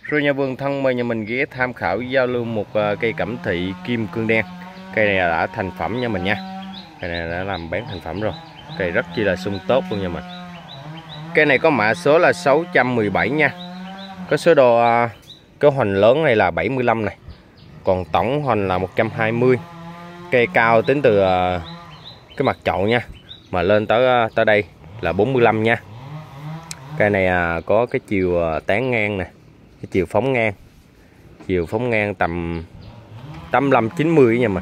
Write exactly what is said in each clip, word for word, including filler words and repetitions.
Rồi nhà vườn thân mời nhà mình ghé tham khảo giao lưu một cây cẩm thị kim cương đen. Cây này đã thành phẩm nha mình nha. Cây này đã làm bán thành phẩm rồi. Cây rất chi là sung tốt luôn nha mình. Cây này có mã số là sáu trăm mười bảy nha. Có số đồ cái hoành lớn này là bảy mươi lăm này. Còn tổng hoành là một trăm hai mươi. Cây cao tính từ cái mặt chậu nha, mà lên tới tới đây là bốn mươi lăm nha. Cây này có cái chiều tán ngang nè, cái chiều phóng ngang, chiều phóng ngang tầm tám mươi lăm chín mươi nha mình.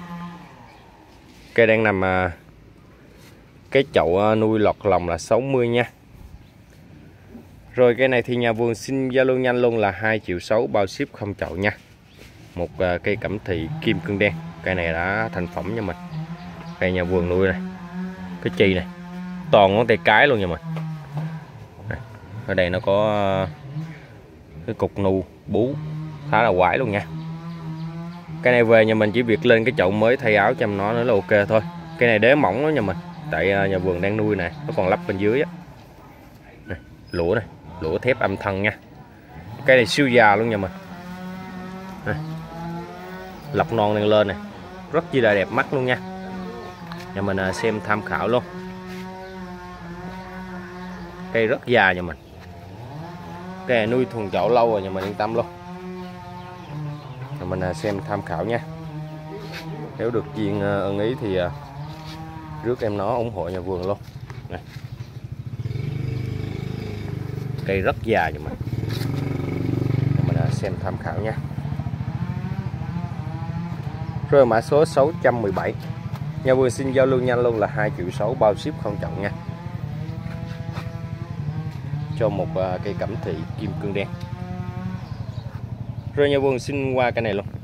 Cây đang nằm cái chậu nuôi lọt lòng là sáu mươi nha. Rồi cây này thì nhà vườn xin giao lưu nhanh luôn là hai triệu sáu bao ship không chậu nha. Một cây cẩm thị kim cương đen. Cây này đã thành phẩm nha mình. Cây nhà vườn nuôi này, cái chi này toàn ngón tay cái luôn nha mình. Đây, ở đây nó có cái cục nu bú khá là quái luôn nha. Cái này về nhà mình chỉ việc lên cái chậu mới thay áo chăm nó nữa là ok thôi. Cái này đế mỏng đó nha mình, tại nhà vườn đang nuôi này, nó còn lắp bên dưới á. Này, lũa này, lũa thép âm thân nha. Cái này siêu già luôn nha mình. Này, lọc non đang lên này, rất chi là đẹp mắt luôn nha. Nhà mình xem tham khảo luôn. Cây rất già nhà mình. Cây này nuôi thuần chậu lâu rồi, nhà mình yên tâm luôn. Nhà mình xem tham khảo nha. Nếu được duyên ưng ý thì rước em nó ủng hộ nhà vườn luôn. Này, cây rất già nhà mình. Nhà mình xem tham khảo nha. Rồi mã số sáu trăm mười bảy. Nhà vườn xin giao lưu nhanh luôn là hai triệu sáu bao ship không chậu nha. Cho một cây cẩm thị kim cương đen. Rồi nhà vườn xin qua cái này luôn.